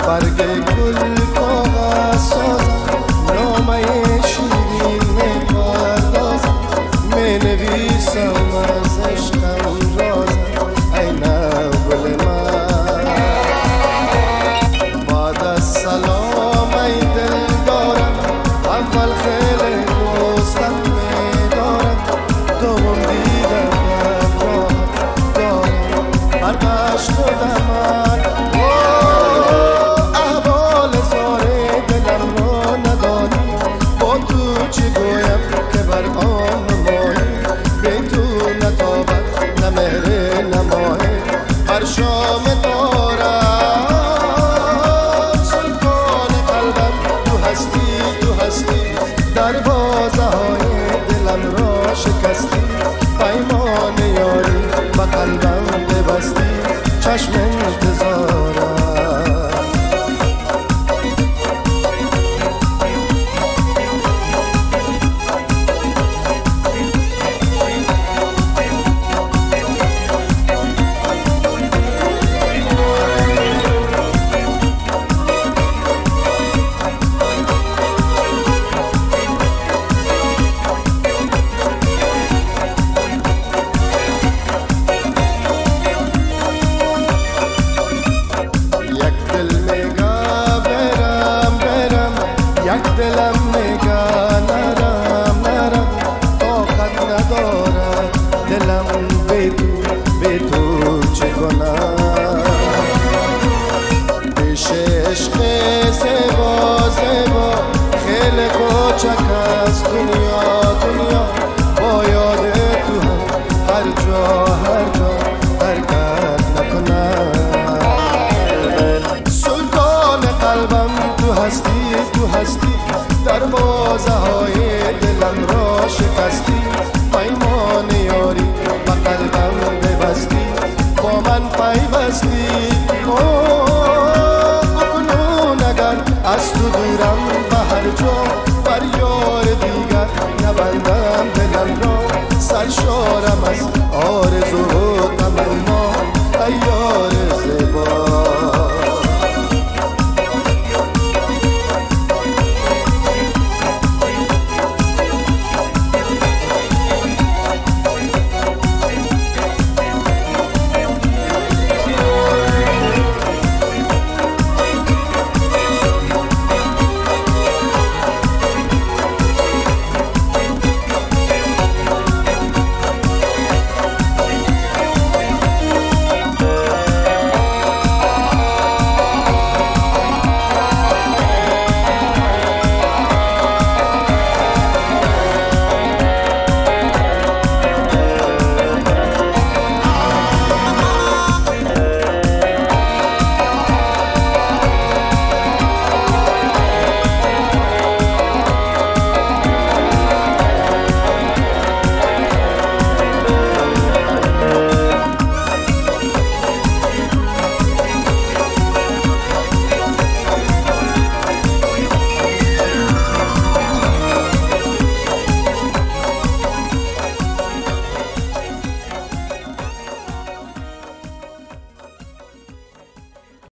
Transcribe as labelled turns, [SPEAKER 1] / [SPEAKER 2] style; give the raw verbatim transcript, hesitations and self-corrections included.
[SPEAKER 1] برگ گل کاغذ سازم نامه شیرین می پردازم می نویسم از عشقم رازم ای نگل من بعد از سلام ای دل دارم اول خیلی دوستم می دارم دوم دیدم راه دارم برگشت خودم من احوال زاره دلم رو نداری با تو چی گویم که بر آن ماهی بی تو نتابد نه مهر نه ماهی هر شام دارم سلطان قلبم تو هستی تو هستی دروازه های دلم را شکستی پیمان یاری و قلبم ببستی چشم انتظارم یک دلم میگه نرم نرم طاقت ندارم دلم بی تو بی تو چه کنم پیش عشق زیبا زیبا خیلی کوچک از دنیا دنیا با یاد تو هم هر جا هر جا حرکت نکنم سلطان قلبم تو هستی